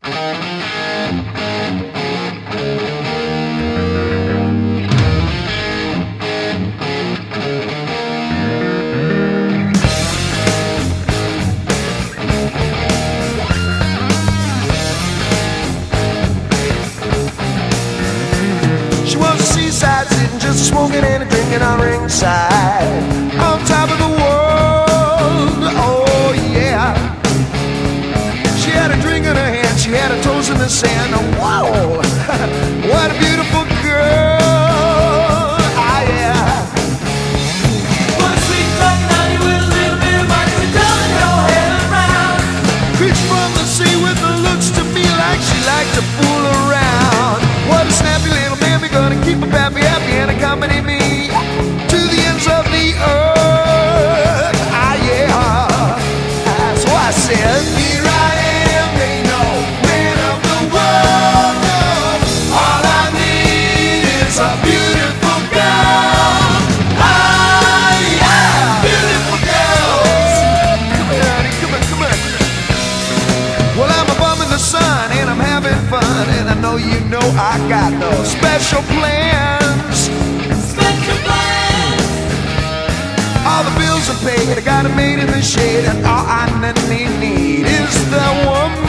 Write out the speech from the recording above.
Just smoking and drinking on ringside, on top of the world, oh yeah. She had a drink in her hand, she had her toes in the sand, whoa, what a beautiful girl, ah yeah. What a sweet talking honey with a little bit of money, we're turning your head around. Creature from the sea with the looks to me like she liked to fool around. What a snappy little man, we're gonna keep her happy and accompany me to the ends of the earth. Ah, yeah. So I said, here I am, they know, man of the world. All I need is a beautiful girl. Ah, yeah, beautiful girls. Come here, honey, come on. Well, I'm a bum in the sun and I'm having fun, and I know you know I got no special plans. All the bills are paid, I got a maid in the shade, and all I need is the woman